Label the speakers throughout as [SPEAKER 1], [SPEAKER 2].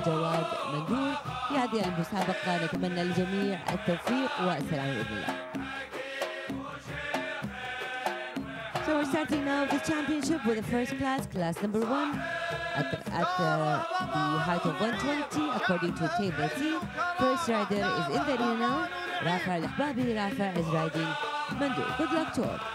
[SPEAKER 1] والجواد مندور في هذه المسابقة. نتمنى للجميع التوفيق والسلامة بإذن الله. So we're starting now the championship with the first class number 1 at the height of 120 according to table C. First rider is in the arena now. Rafa Al-Ahbabi. Rafa is riding Mandur. Good luck to all.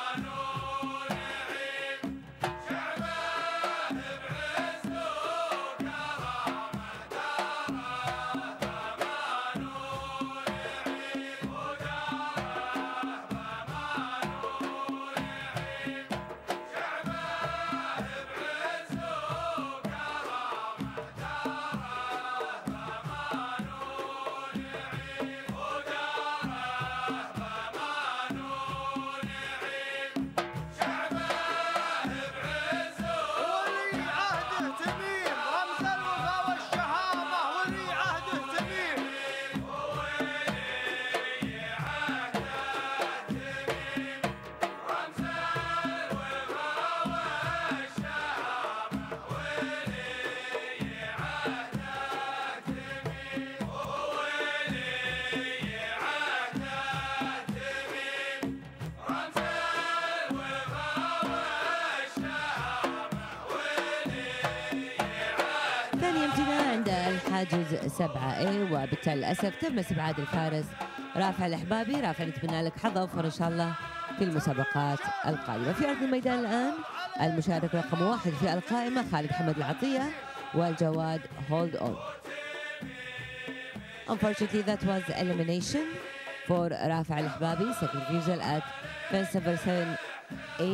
[SPEAKER 1] حاجز 7A وبالتالي للأسف تم استبعاد الفارس رافع الأحبابي. رافع نتمنى لك حظ أوفر إن شاء الله في المسابقات القادمة. في أرض الميدان الآن المشارك رقم 1 في القائمة خالد حمد العطية والجواد هولد أون. Unfortunately that was elimination for رافع الأحبابي. Second refusal at fence number 7A.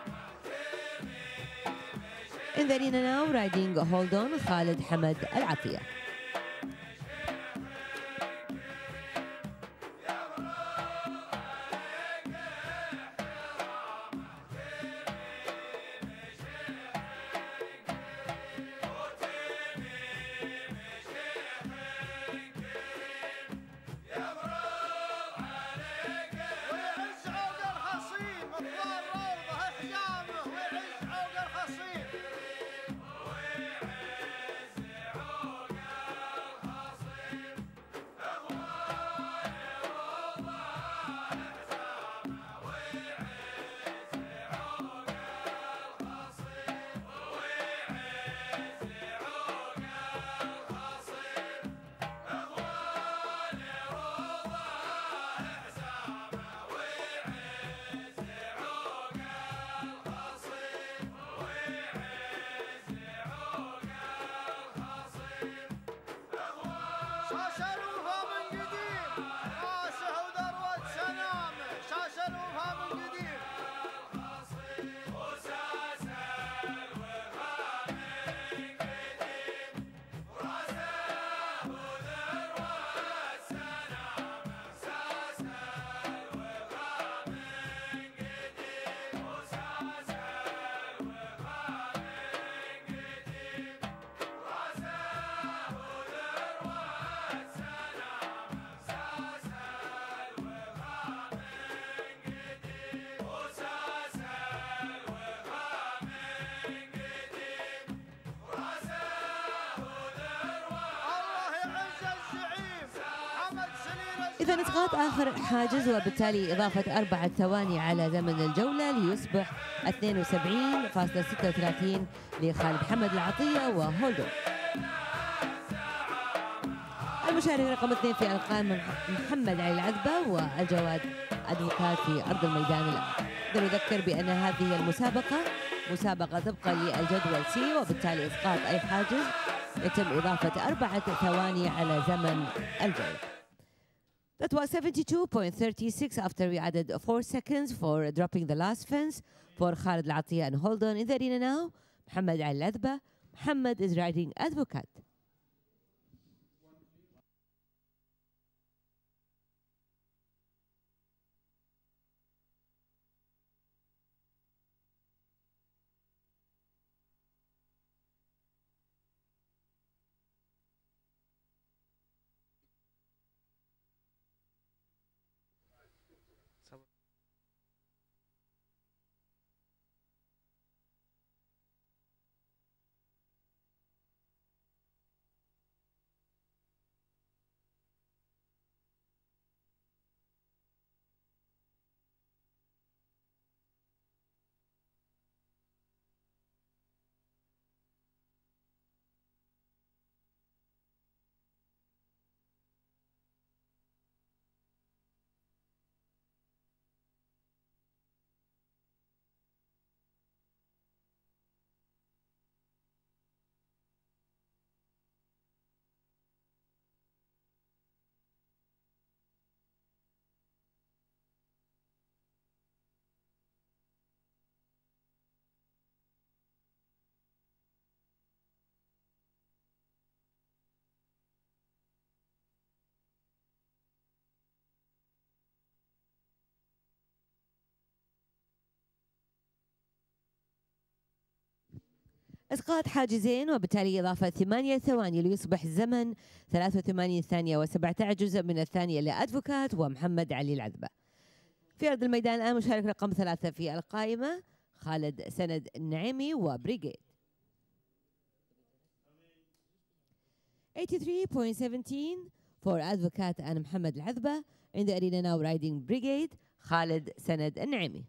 [SPEAKER 1] In the arena now riding hold on خالد حمد العطية. إذا إسقاط آخر حاجز وبالتالي إضافة 4 ثواني على زمن الجولة ليصبح 72.36 لخالد حمد العطية وهولدو. المشارك رقم 2 في القائمة محمد علي العذبة والجواد أدفوكات في أرض الميدان الآن. نذكر بأن هذه المسابقة مسابقة طبقا للجدول سي وبالتالي إسقاط أي حاجز يتم إضافة 4 ثواني على زمن الجولة. That was 72.36 after we added 4 seconds for dropping the last fence for Khalid Al-Atiyah and hold on in the arena now. Muhammad Al-Ladba. Muhammad is riding Advocat. إسقاط حاجزين وبالتالي إضافة 8 ثواني ليصبح الزمن 83 ثانية و17 جزء من الثانية لأدفوكات ومحمد علي العذبة. في أرض الميدان الآن مشارك رقم 3 في القائمة خالد سند النعيمي وبريغيد. 83.17 for Advocate and محمد العذبة. In the arena now riding Brigade خالد سند النعيمي.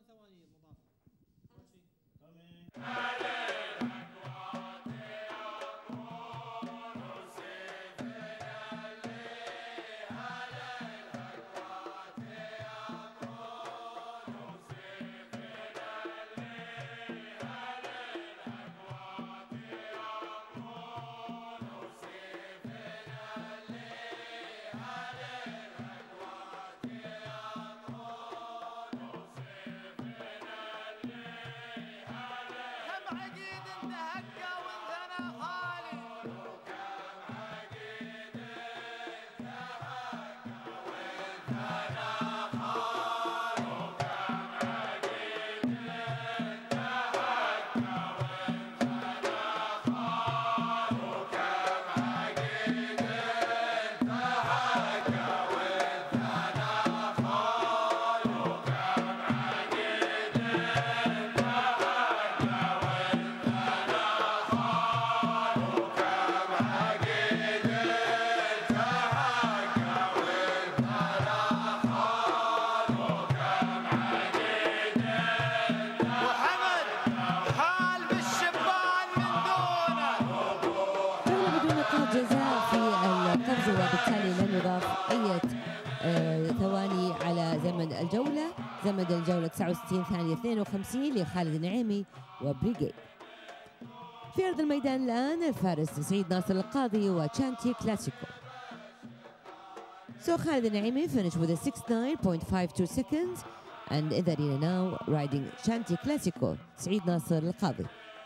[SPEAKER 1] ثواني على زمن الجولة. زمن الجولة 69 ثانية 52 لخالد النعيمي وبريغيد. في أرض الميدان الآن الفارس سعيد ناصر القاضي وتشانتي كلاسيكو. So Khalid النعيمي finished with a 69.52 seconds and in the arena now riding Chanti Classico سعيد ناصر القاضي.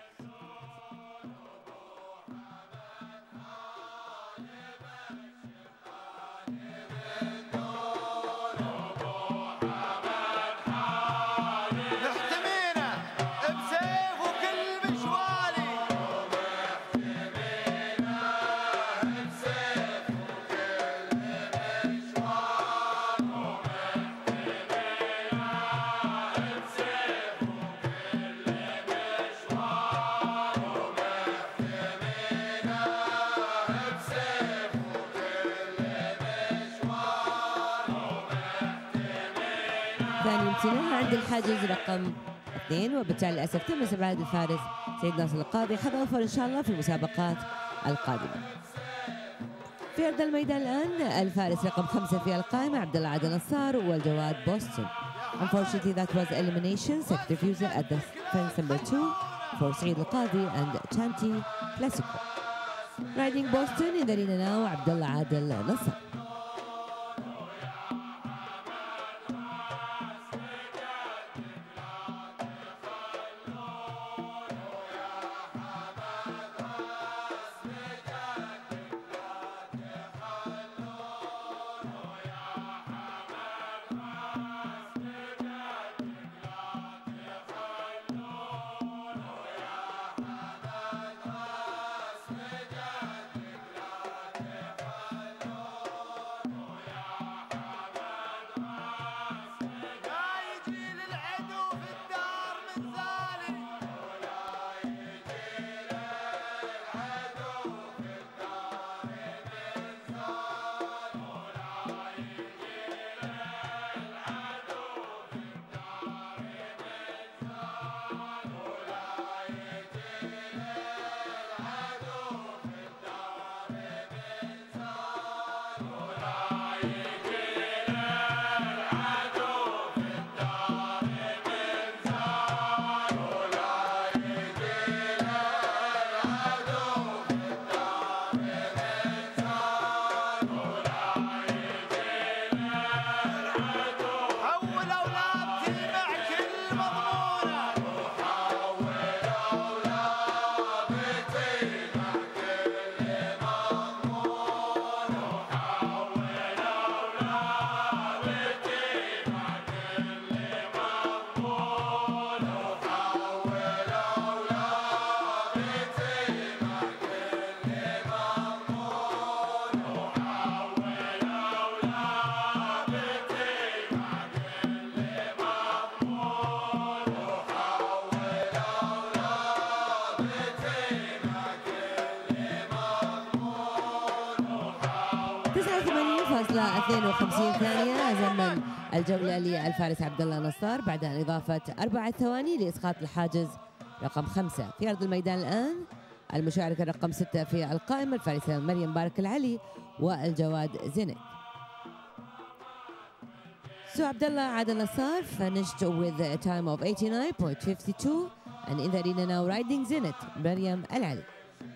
[SPEAKER 1] ثاني امتناع عند الحاجز رقم 2 وبالتالي للأسف تم استبعاد الفارس سعيد ناصر القاضي. حظ أوفر إن شاء الله في المسابقات القادمة. في أرض الميدان الآن الفارس رقم 5 في القائمة عبد الله عادل نصار والجواد بوستون. Unfortunately that was elimination. Second refusal at the fence number 2 for سعيد القاضي and Chanti Classico. Riding Boston in the arena now عبد الله عادل نصار. 52 ثانية زمن الجولة للفارس عبد الله نصار بعد أن إضافة 4 ثواني لإسقاط الحاجز رقم 5 في أرض الميدان. الآن المشاركة رقم 6 في القائمة الفارسة مريم بارك العلي والجواد زينت. So Abdullah Adil Nassar finished with a time of 89.52 and in the arena now riding Zenit Maryam Al Ali.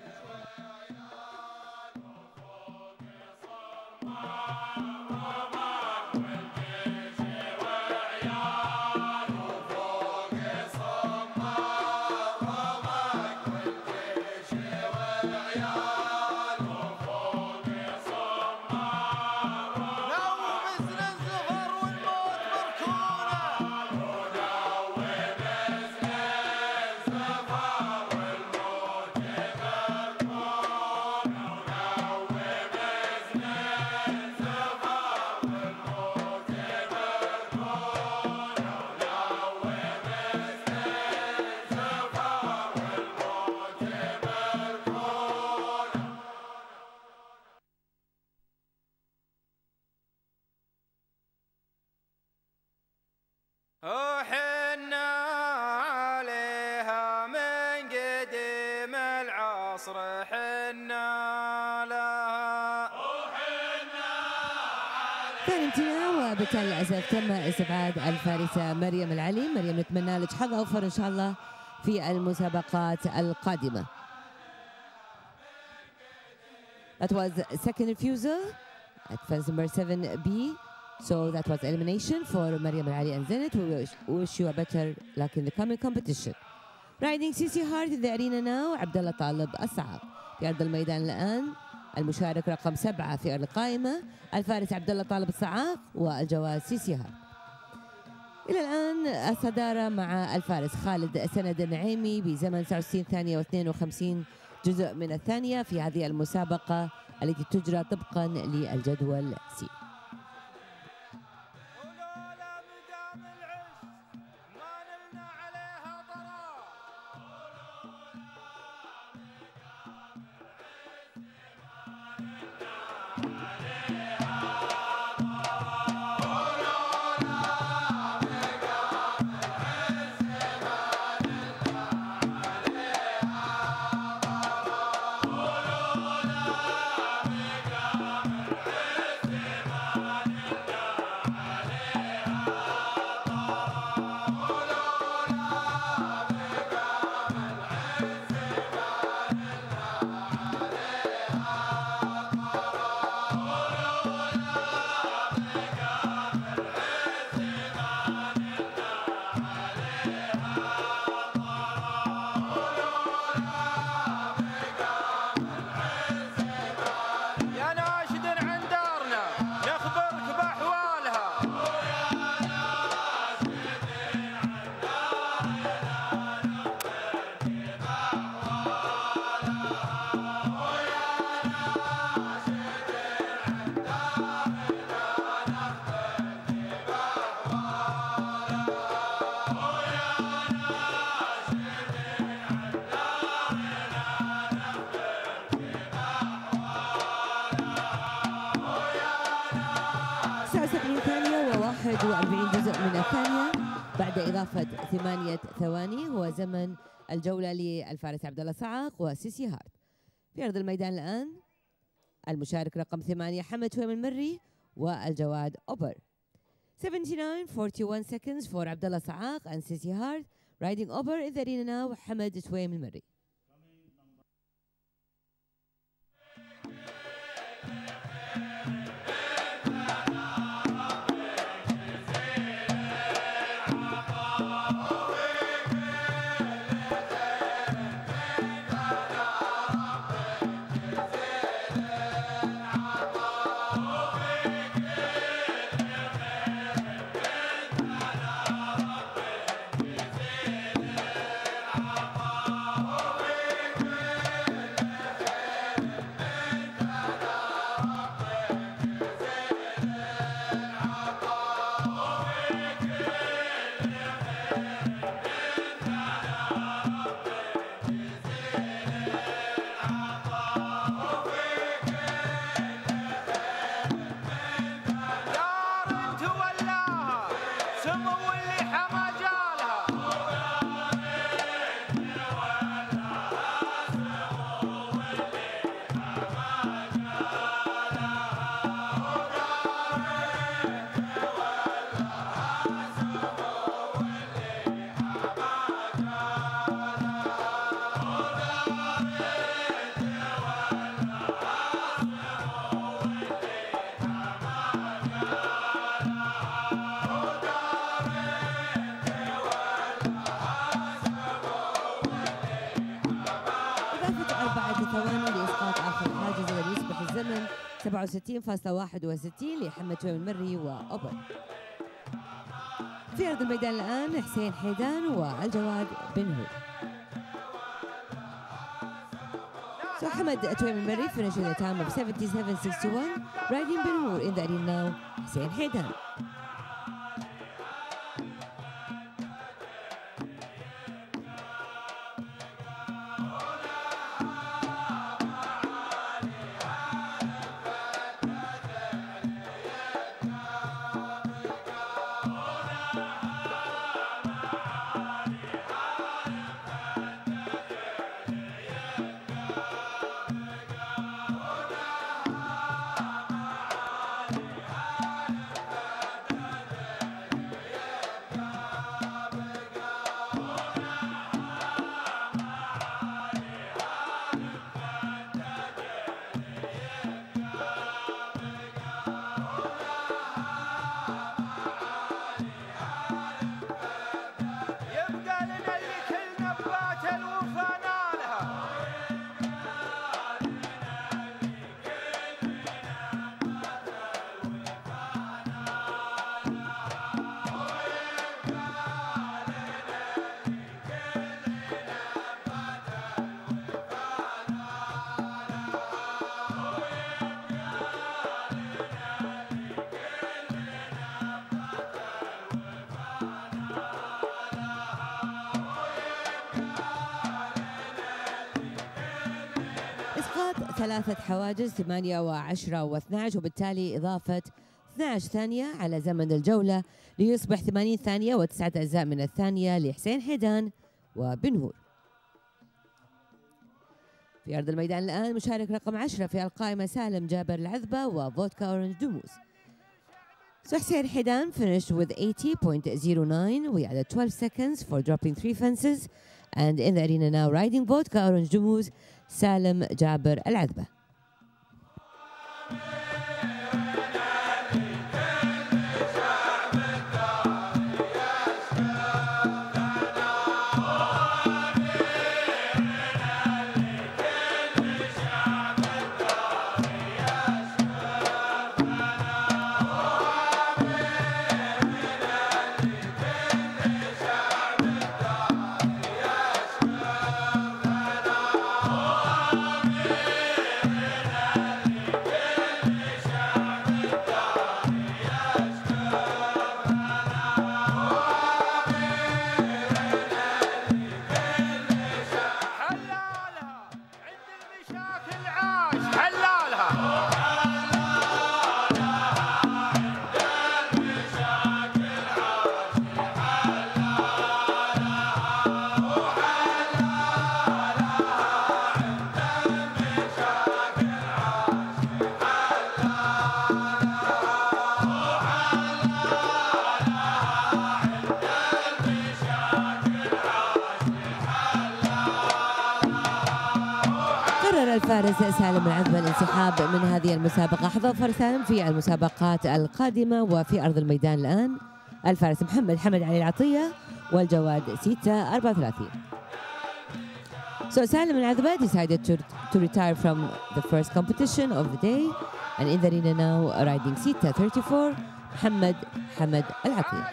[SPEAKER 1] وبالتالي للأسف تم استبعاد الفارسة مريم العلي. مريم نتمنى لك حظ أوفر إن شاء الله في المسابقات القادمة. That was second refusal at fence number 7B. So that was elimination for Maryam Al Ali and Zenit. We wish you a better luck in the coming competition. Riding CC Hard in the arena now عبد طالب الصعاق في أرض الميدان. الآن المشارك رقم 7 في القائمة الفارس عبد طالب الصعاق والجواد سيسي هارد. إلى الآن الصدارة مع الفارس خالد سند النعيمي بزمن 69 ثانية و52 جزء من الثانية في هذه المسابقة التي تجرى طبقا للجدول سي. جزء من الثانية بعد إضافة 8 ثواني هو زمن الجولة للفارس عبد الله صعاق وسيسي هارد. في أرض الميدان الآن المشارك رقم 8 حمد تويم المري والجواد أوبر. 79.41 seconds for عبد الله صعاق and سيسي هارد. Riding over in the arena now حمد تويم المري.
[SPEAKER 2] Oh
[SPEAKER 1] 67.61 لحمد شويب المري وأوبن. في أرض الميدان الآن حسين حيدان والجواد بن هود. So Hamad Chouaib Al-Marri finished with a time of 77.61, riding Ben Hur in the arena now, Hussein Haidan. ثلاثة حواجز 8 و10 و12 وبالتالي إضافة 12 ثانية على زمن الجولة ليصبح 80 ثانية و9 أجزاء من الثانية لحسين حيدان وبن هور. في أرض الميدان الآن مشارك رقم 10 في القائمة سالم جابر العذبة وفودكا أورنج دموز. So Hussein Haidan finished with 80.09. We added 12 seconds for dropping 3 fences. And in the arena now, riding Vodka Orange Dumuz, Salim Jaber Al Adba. الفارس سالم العذبة الانسحاب من هذه المسابقة. حظى سالم في المسابقات القادمة. وفي أرض الميدان الآن الفارس محمد علي العطية والجواد سيتا 34. So Salim Al-Adba decided to retire from the first competition of the day, and in the arena now riding Sita 34 Hamad Al-Atiyah.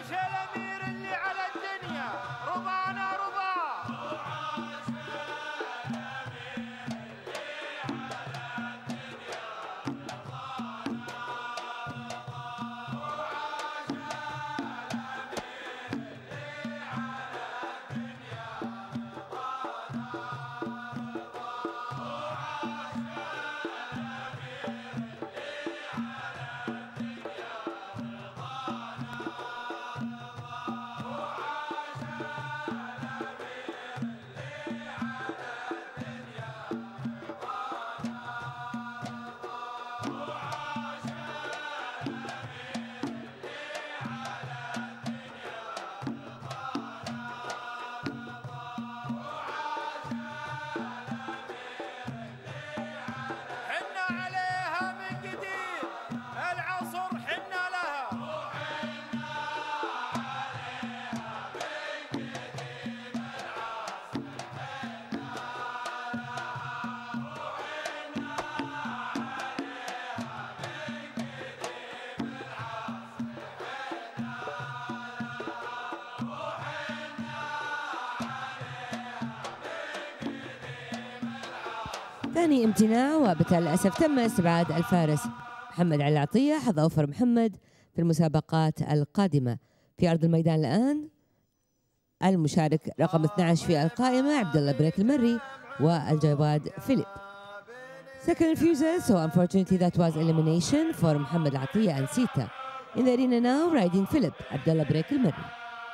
[SPEAKER 1] ثاني امتناع، وبالتالي للأسف تم استبعاد الفارس محمد علي العطية. حظ أوفر محمد في المسابقات القادمة. في أرض الميدان الآن المشارك رقم 12 في القائمة عبد الله بريك المري والجواد فيليب. Second refusal, so unfortunately that was elimination for محمد العطية and Sita. In the arena now, riding Philip, عبد الله بريك المري.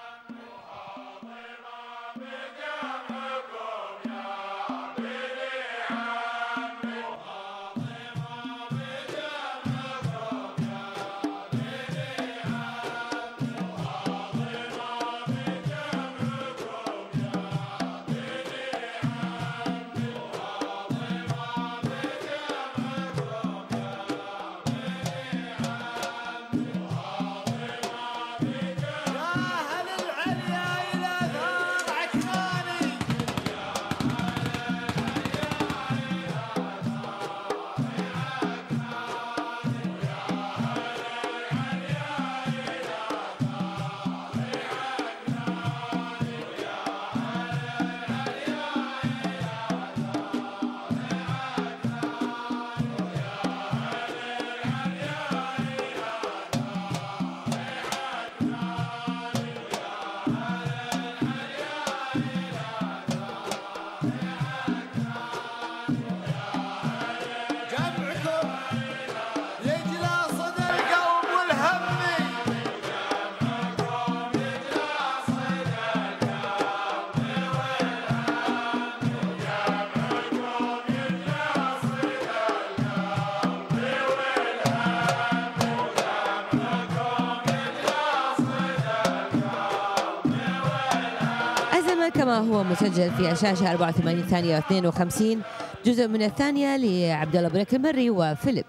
[SPEAKER 1] كما هو مسجل في الشاشة 84 ثانية و52 جزء من الثانية لعبد الله بريك المري وفيليب.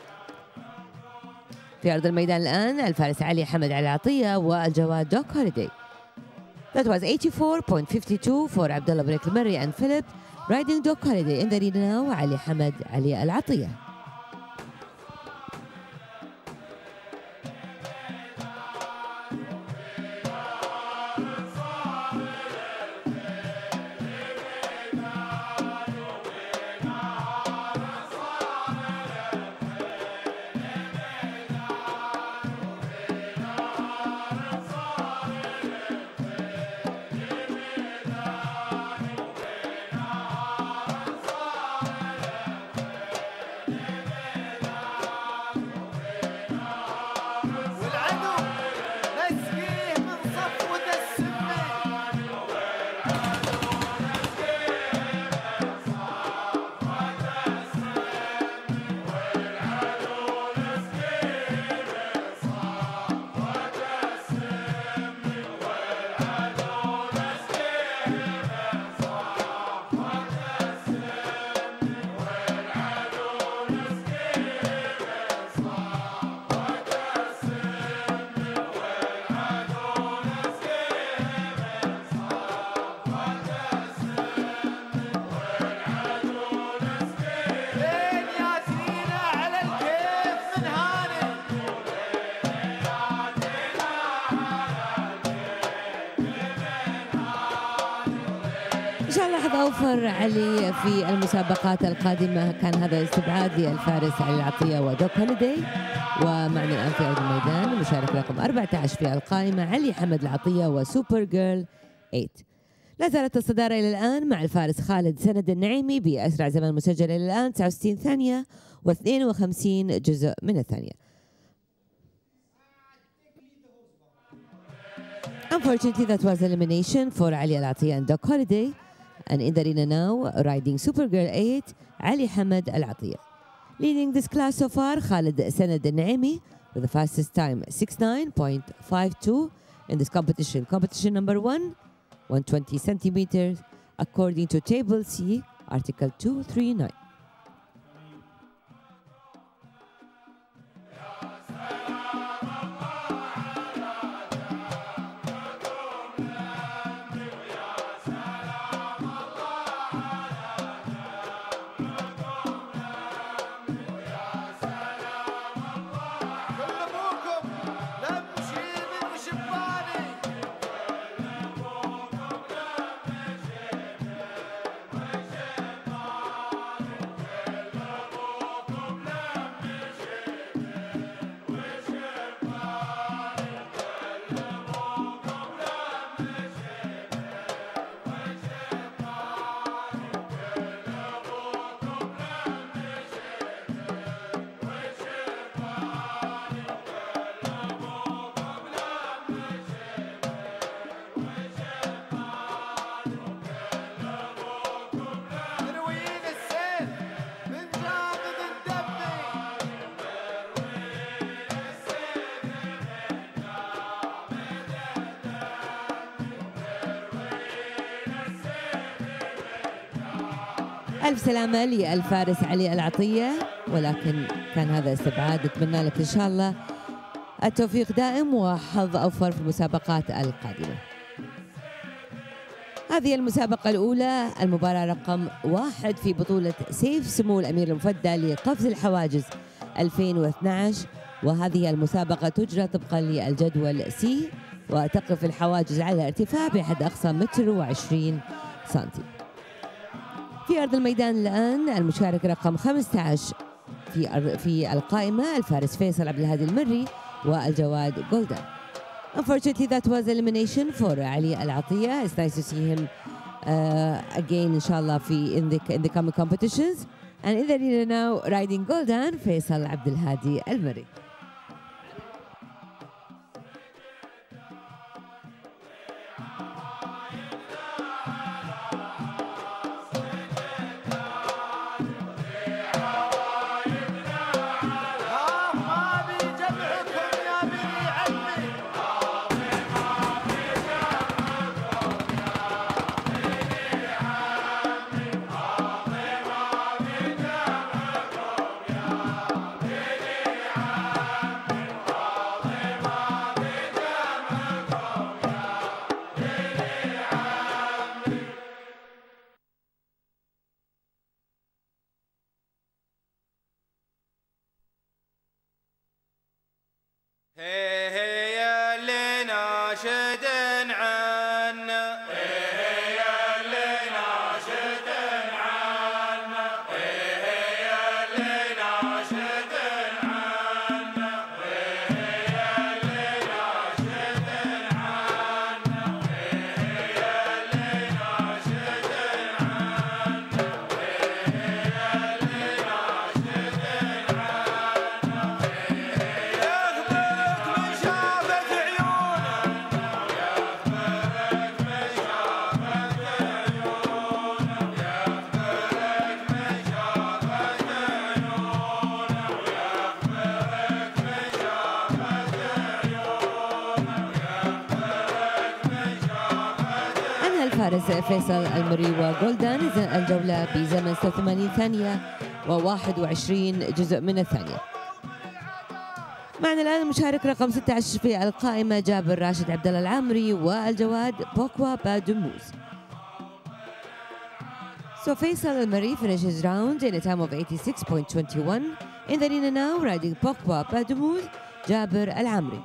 [SPEAKER 1] في أرض الميدان الآن الفارس علي حمد علي العطية والجواد دوك هوليداي. That was 84.52 for Abdullah Break المري and Philip. Riding Doc Holiday in the arena now علي حمد علي العطية. إن شاء الله حظ أوفر علي في المسابقات القادمة. كان هذا استبعاد للفارس علي العطية ودوك هوليداي. ومعنا الآن في أرض الميدان المشارك رقم 14 في القائمة علي حمد العطية وسوبر جيرل 8. لا زالت الصدارة إلى الآن مع الفارس خالد سند النعيمي بأسرع زمن مسجل إلى الآن 69 ثانية و52 جزء من الثانية. Unfortunately, that was elimination for Ali Al-Atiyah and Doc Holiday. And in the arena now, riding Supergirl 8, Ali Hamad Al-Atiyah. Leading this class so far, Khalid Sanad Al-Naimi with the fastest time, 69.52 in this competition. Competition number 1, 120 centimeters, according to Table C, Article 239. ألف سلامة للفارس علي العطية، ولكن كان هذا استبعاد. نتمنى لك إن شاء الله التوفيق دائم وحظ أوفر في المسابقات القادمة. هذه المسابقة الأولى، المباراة رقم 1 في بطولة سيف سمو الأمير المفدى لقفز الحواجز 2012، وهذه المسابقة تجرى طبقا للجدول سي، وتقف الحواجز على ارتفاع بحد أقصى 1.20 متر. في أرض الميدان الآن المشارك رقم 15 في القائمة الفارس فيصل عبد الهادي المري والجواد جولدان. Unfortunately, that was elimination for علي العطية. It's nice to see him again, inshallah, in the coming competitions. And in the arena now, riding Goldan, فيصل عبد الهادي المري. الفارس فيصل المري وجولدان الجولة بزمن 86 ثانية و21 جزء من الثانية. معنا الآن المشارك رقم 16 في القائمة جابر راشد عبد الله العامري والجواد بوكوا بادموز. So Faisal Al-Mari finishes round in a time of 86.21. In the arena now, riding Pokwa Badumuz, Jabir Al-Amri.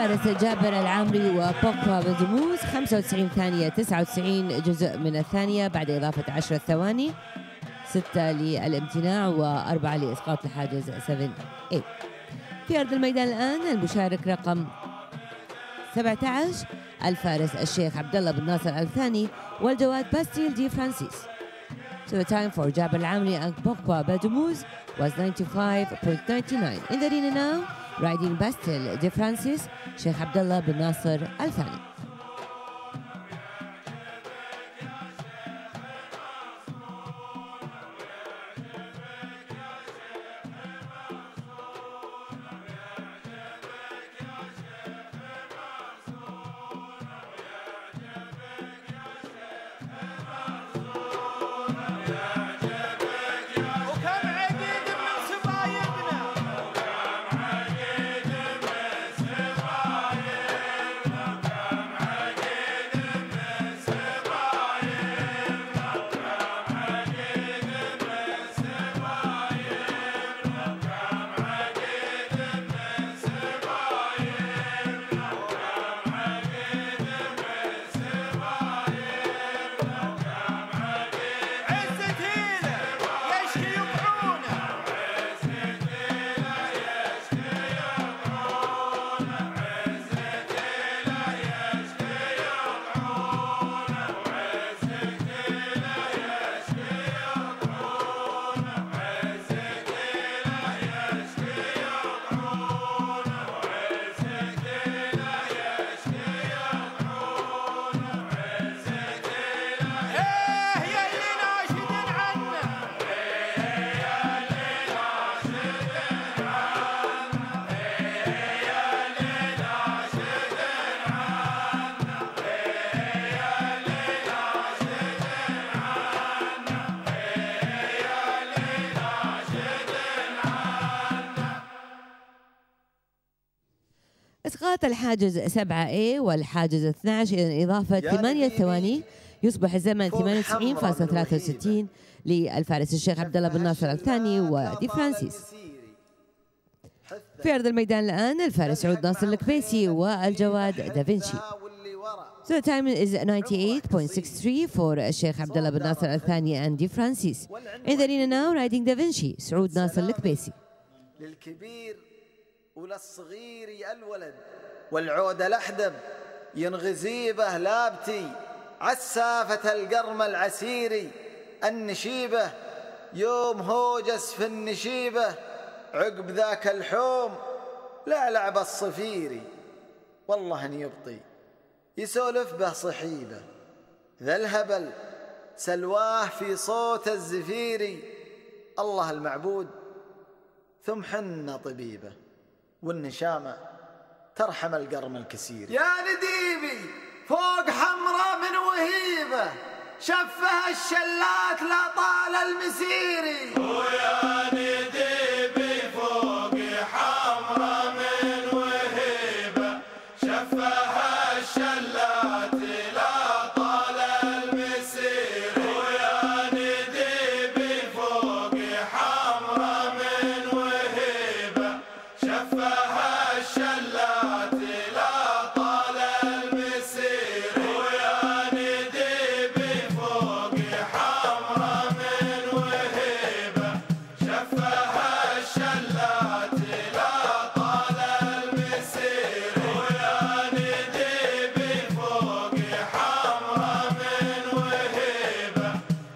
[SPEAKER 1] الفارس جابر العامري وبوكوا بدموس 95 ثانية 99 جزء من الثانية بعد إضافة 10 ثواني، 6 للامتناع و4 لإسقاط الحاجز 7-8. في أرض الميدان الآن المشارك رقم 17 الفارس الشيخ عبد الله بن ناصر الثاني والجواد باستيل دي فرانسيس. So the time for Jabir Al-Amri and Pokwa Badumuz was 95.99. In the arena now, riding Bastil de Francis, Sheikh Abdullah bin Nasser Al-Thani. إسقاط الحاجز 7A والحاجز 12 إلى إضافة 8 ثواني يصبح الزمن 98.63 للفارس الشيخ عبد الله بن ناصر الثاني ودي فرانسيس. في أرض الميدان الآن الفارس سعود ناصر الكبيسي والجواد دافنشي. So the time is 98.63 for الشيخ عبد الله بن ناصر الثاني and دي فرانسيس. In the arena now riding دافنشي سعود ناصر الكبيسي.
[SPEAKER 2] للكبير وللصغير الولد والعود الأحدب ينغزيبه لابتي عسافة القرم العسيري النشيبة يوم هوجس في النشيبة عقب ذاك الحوم لا لعب الصفيري والله ان يبطي يسولف به صحيبة ذا الهبل سلواه في صوت الزفيري الله المعبود ثم حنا طبيبه والنشامة ترحم القرم الكسير. يا نديبي فوق حمرة من وهيبة شفها الشلات لا طال المسيري.
[SPEAKER 3] ويا نديبي فوق حمرة من وهيبة شفها الشلات لا طال المسيري. ويا نديبي فوق حمرة من وهيبة شفها الشلات لا طال المسيري. ويا نديبي فوق حمرة من وهيبة شفها الشلات لا طال المسيري. ويا نديبي فوق حمرة من وهيبة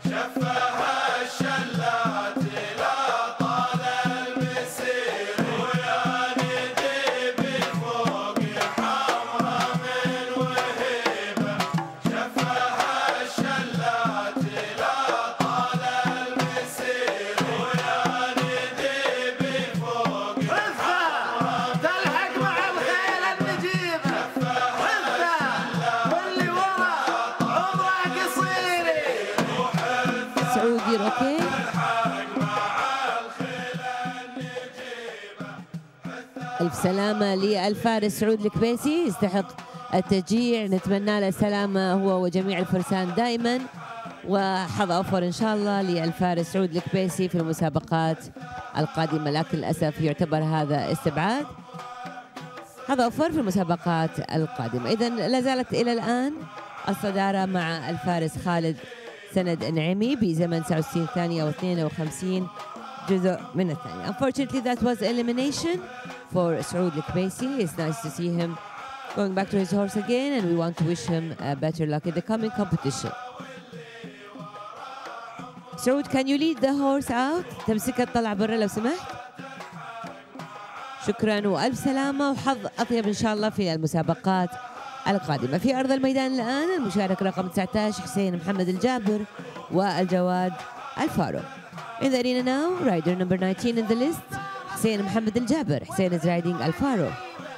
[SPEAKER 3] شفها الشلات لا طال المسيري. ويا نديبي فوق حمرة من وهيبة شفها الشلات لا طال المسيري. ويا نديبي فوق
[SPEAKER 2] حفة تلحق مع الخيل النجيبة حفة واللي ورا عمره قصيري.
[SPEAKER 1] سعودي روكي ألف سلامة للفارس سعود الكبيسي يستحق التشجيع، نتمنى له السلامة هو وجميع الفرسان دائما وحظ أوفر إن شاء الله للفارس سعود الكبيسي في المسابقات القادمة، لكن للأسف يعتبر هذا استبعاد. هذا أوفر في المسابقات القادمة. إذن لا زالت إلى الآن الصدارة مع الفارس خالد سند النعيمي بزمن 69 ثانية و52 جزء من الثانية. Unfortunately that was elimination for Saoud Al-Kbaisi. It's nice to see him going back to his horse again, and we want to wish him better luck in the coming competition. Saoud, can you lead the horse out? تمسكها تطلع برا لو سمحت. شكرا وألف سلامة وحظ أطيب إن شاء الله في المسابقات القادمة. في أرض الميدان الآن المشارك رقم 19 حسين محمد الجابر والجواد الفاروق. In the arena now, rider number 19 in the list, حسين محمد الجابر. حسين is riding الفاروق.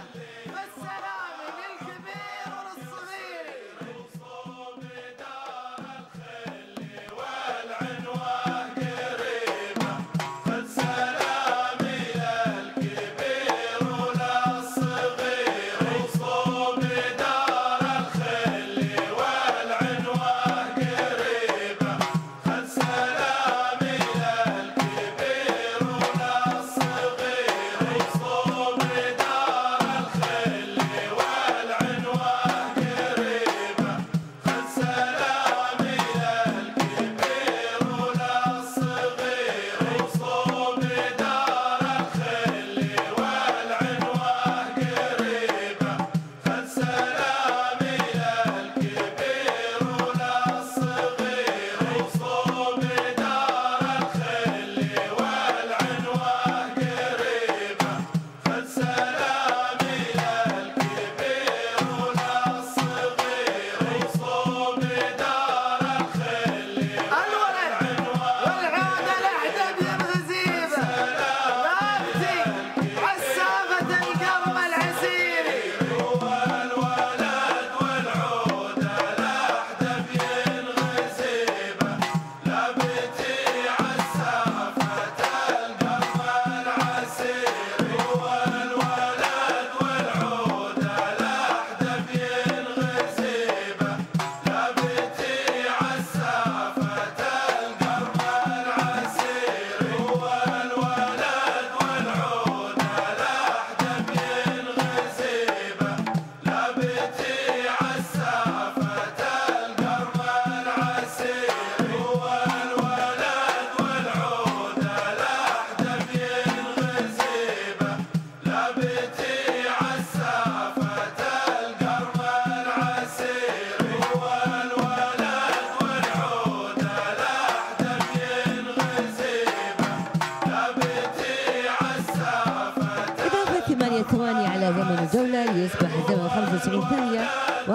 [SPEAKER 1] ثواني على زمن الجولة ليصبح الزمن 95 ثانية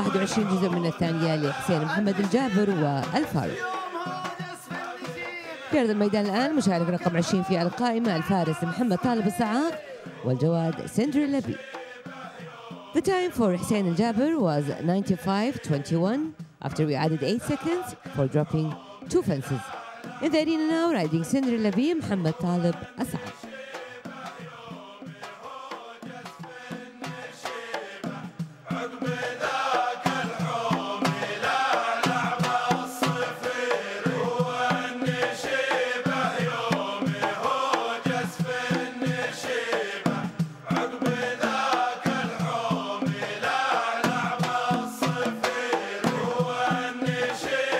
[SPEAKER 1] 21 جزء من الثانية لحسين محمد الجابر والفاروق. في أرض الميدان الآن مشارك رقم 20 في القائمة الفارس محمد طالب الصعاق والجواد سندريلا بي. The time for Hussein Al-Jaber was 95.21 after we added 8 seconds for dropping 2 fences. In the arena now, riding Cinderella B, Muhammad Talib As'ad.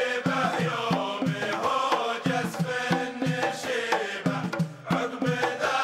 [SPEAKER 3] عقب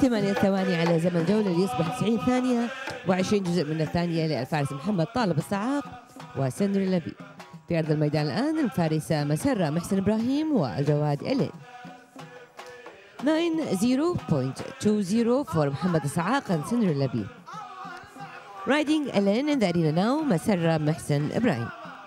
[SPEAKER 1] 8 ثواني على زمن الجولة ليصبح 90 ثانية و20 جزء من الثانية للفارس محمد طالب الصعاق وسندريلا بي. في أرض الميدان الآن الفارسة مسرة محسن إبراهيم والجواد إلين. 90.20 for محمد الصعاق and Cinderella B. Riding Ellen in the arena now مسرة محسن إبراهيم.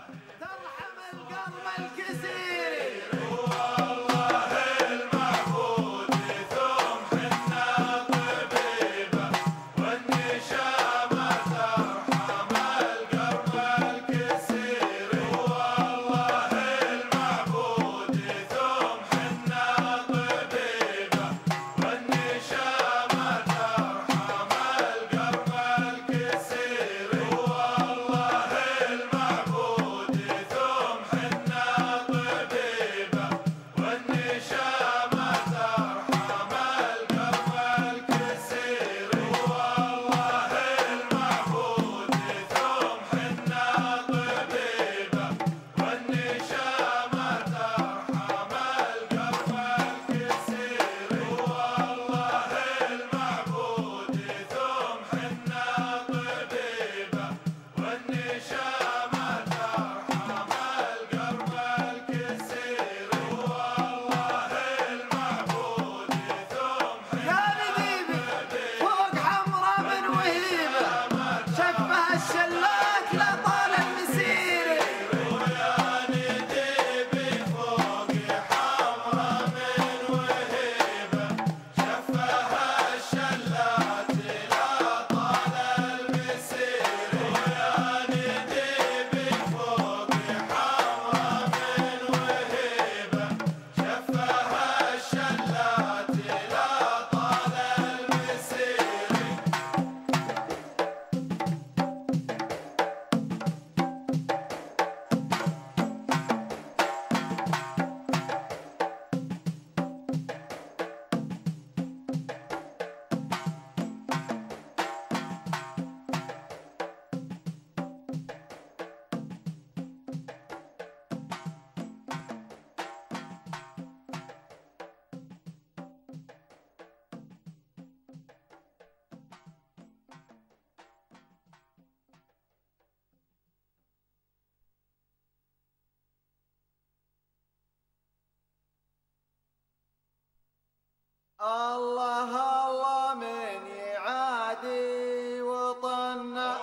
[SPEAKER 2] الله الله من يعادي وطننا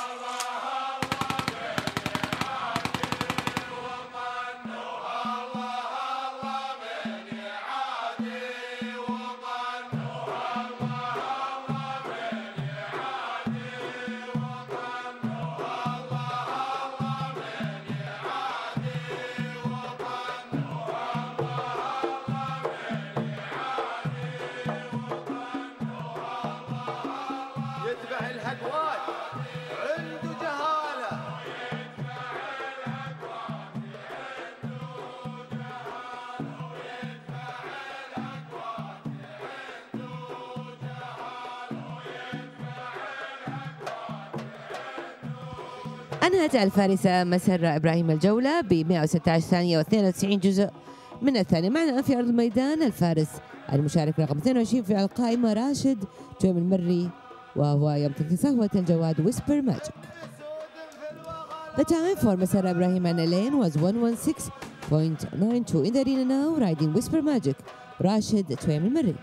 [SPEAKER 1] أنهت الفارسة مسرة إبراهيم الجولة ب 116 ثانية و92 جزء من الثانية. معنا في أرض الميدان الفارس المشارك رقم 22 في القائمة راشد تويم المري، وهو يمتلك صهوة الجواد ويسبر ماجيك. The time for مسرة إبراهيم and Elaine was 116.92 in the arena now, riding Whisper Magic راشد تويم المري.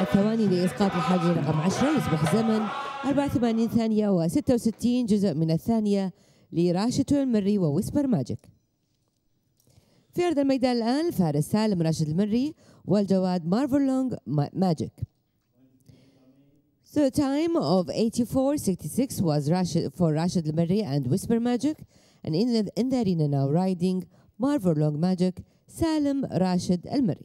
[SPEAKER 1] ثواني لإسقاط الحاجز رقم 10، يصبح زمن 84 ثانية و66 جزء من الثانية لراشد المري وويسبر ماجيك. في أرض الميدان الآن الفارس سالم راشد المري والجواد مارفل لونج ماجيك. So the time of 84.66 was for Rashid Al-Marri and Whisper Magic, and in the arena now riding Marvel Long Magic, Salim Rashid Al-Marri.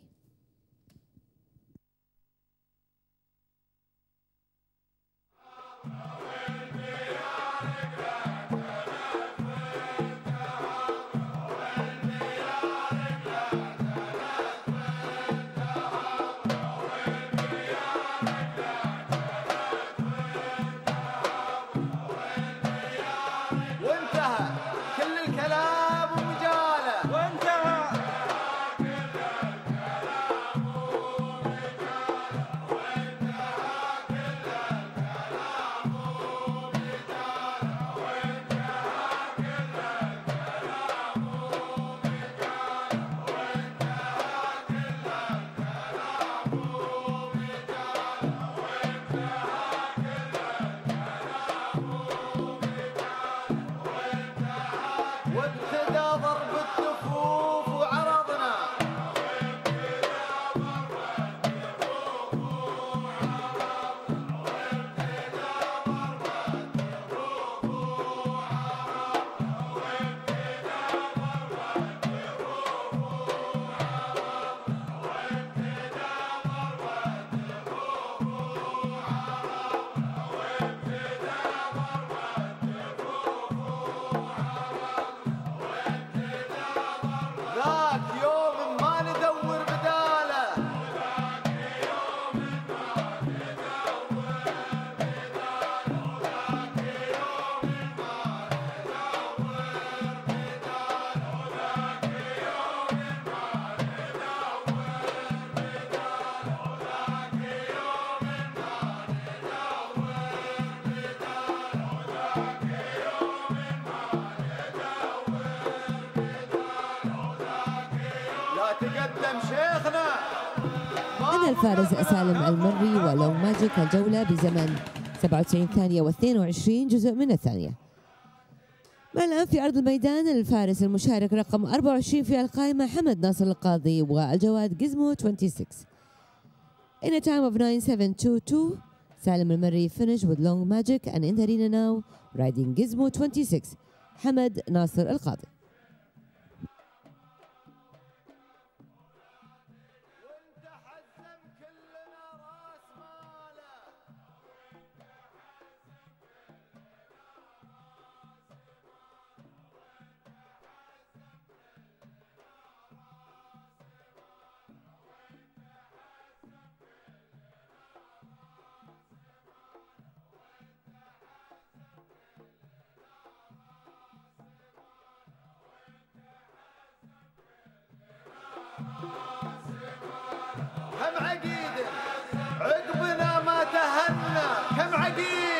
[SPEAKER 1] أنا الفارس سالم المري ولونج ماجيك الجولة بزمن 97 ثانية و22 جزء من الثانية. الآن في أرض الميدان الفارس المشارك رقم 24 في القائمة حمد ناصر القاضي والجواد جيزمو 26. In a time of 9:722, Salim Al-Marri finished with Long Magic, and in the arena now riding Gizmo 26, حمد ناصر القاضي.
[SPEAKER 2] كم عقيد عقبنا ما تهنى، كم عقيد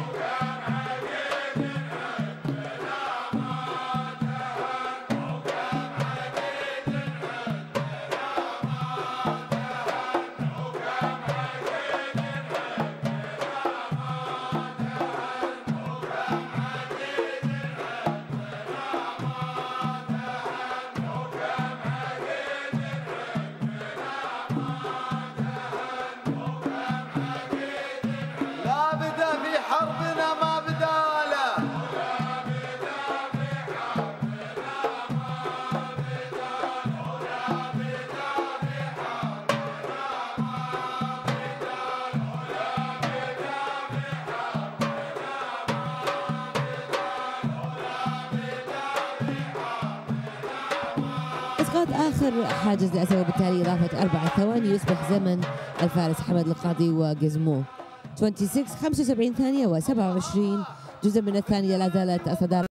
[SPEAKER 1] إسقاط آخر حاجز لأسوأ، وبالتالي إضافة 4 ثواني يصبح زمن الفارس حمد القاضي وجيزمو 26 75 ثانية و27 جزء من الثانية. لا زالت الصدارة